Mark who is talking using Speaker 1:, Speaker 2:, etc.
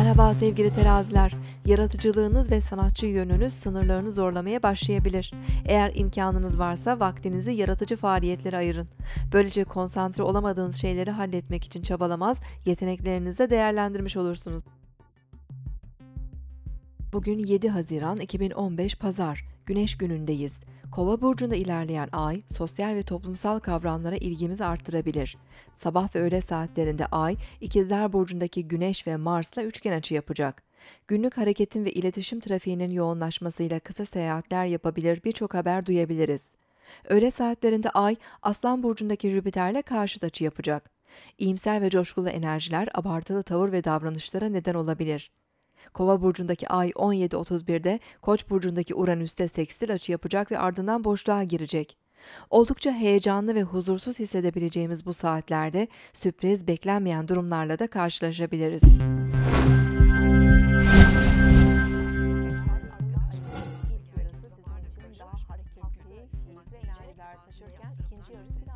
Speaker 1: Merhaba sevgili teraziler. Yaratıcılığınız ve sanatçı yönünüz sınırlarını zorlamaya başlayabilir. Eğer imkanınız varsa vaktinizi yaratıcı faaliyetlere ayırın. Böylece konsantre olamadığınız şeyleri halletmek için çabalamaz, yeteneklerinizi de değerlendirmiş olursunuz. Bugün 7 Haziran 2015 Pazar, Güneş günündeyiz. Kova burcunda ilerleyen ay, sosyal ve toplumsal kavramlara ilgimizi arttırabilir. Sabah ve öğle saatlerinde ay, İkizler burcundaki Güneş ve Mars'la üçgen açı yapacak. Günlük hareketin ve iletişim trafiğinin yoğunlaşmasıyla kısa seyahatler yapabilir, birçok haber duyabiliriz. Öğle saatlerinde ay, Aslan burcundaki Jüpiter'le karşıt açı yapacak. İyimser ve coşkulu enerjiler abartılı tavır ve davranışlara neden olabilir. Kova burcundaki ay 17.31'de Koç burcundaki Uranüs'te sekstil açı yapacak ve ardından boşluğa girecek. Oldukça heyecanlı ve huzursuz hissedebileceğimiz bu saatlerde sürpriz, beklenmeyen durumlarla da karşılaşabiliriz. İlk yarısı sizin için daha hareketli, keyifli enerjiler taşırken ikinci yarısı